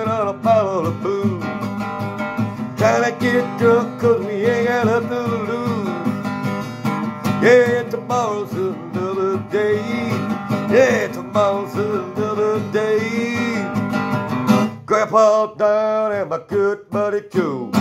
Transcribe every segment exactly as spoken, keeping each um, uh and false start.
on a bottle of booze. Trying to get drunk cause we ain't got nothing to lose. Yeah, tomorrow's another day. Yeah, tomorrow's another day. Grandpa down and my good buddy Joe,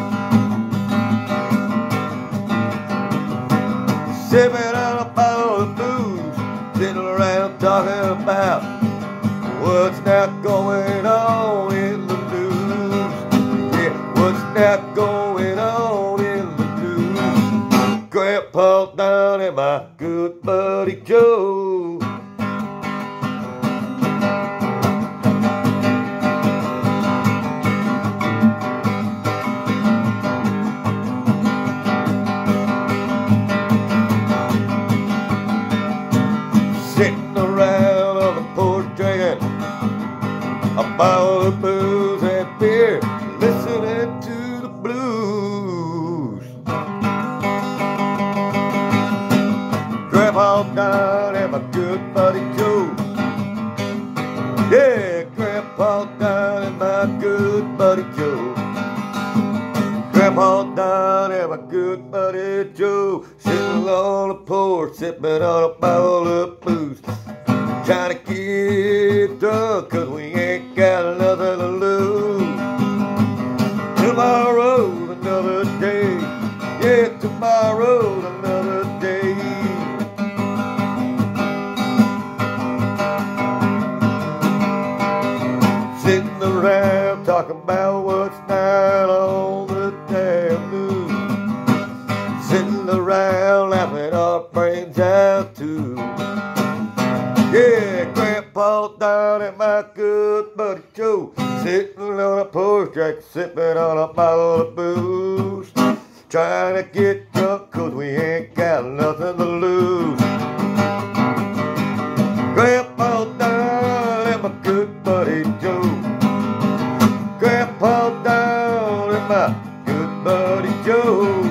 sipping on a bottle of booze, sitting around talking about what's not going on in the news. Yeah, what's not going on in the news. Grandpa down and my good buddy Joe. Sitting around on the porch drinking a bottle of booze and beer, listening to the blues. Grandpa Don and my good buddy Joe. Yeah, Grandpa Don and my good buddy Joe. Grandpa Don and my good buddy Joe, sitting on the porch, sipping on a bottle of booze, trying to get drunk cause we ain't got nothing to lose. Tomorrow's another day. Yeah, tomorrow's another day. Sitting around talking about what's not on the damn news. Sitting around laughing our brains out too. Yeah, Grandpa down and my good buddy Joe, sitting on a porch deck, sipping on a bottle of booze, trying to get drunk cause we ain't got nothing to lose. Grandpa down and my good buddy Joe. Grandpa down and my good buddy Joe.